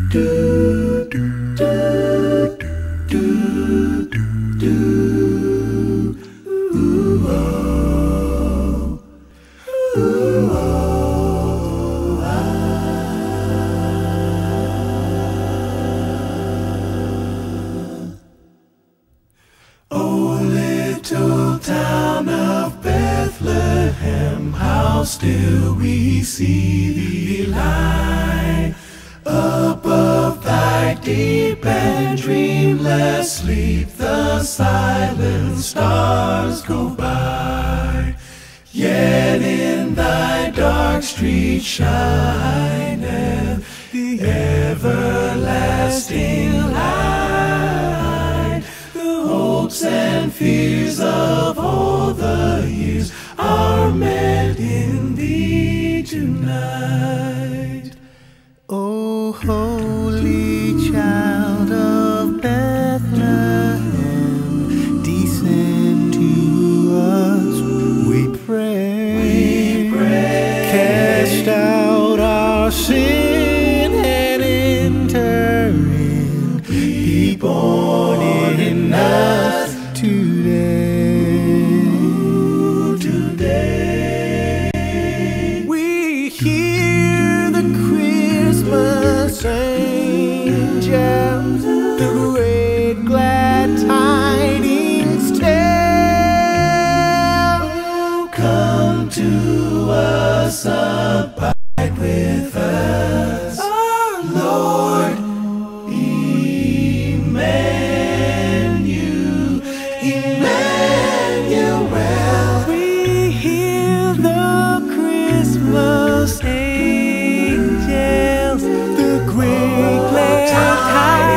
do, do, do, do, do, do. Ooh, oh, ooh, oh, ah. Oh, little town of Bethlehem, how still we see thee lie above thy deep and dreamless sleep. The silent stars go by, yet in thy dark street shineth the everlasting light. The hopes and fears of all the years are met in thee tonight. O holy child of Bethlehem, descend to us, we pray. Cast out our sin and enter in. Be born in us today. We hear the Christmas angels, the great glad tidings tell. Come to us, abide with us, our Lord Emmanuel, Emmanuel. We hear the Christmas angels, the great glad tidings.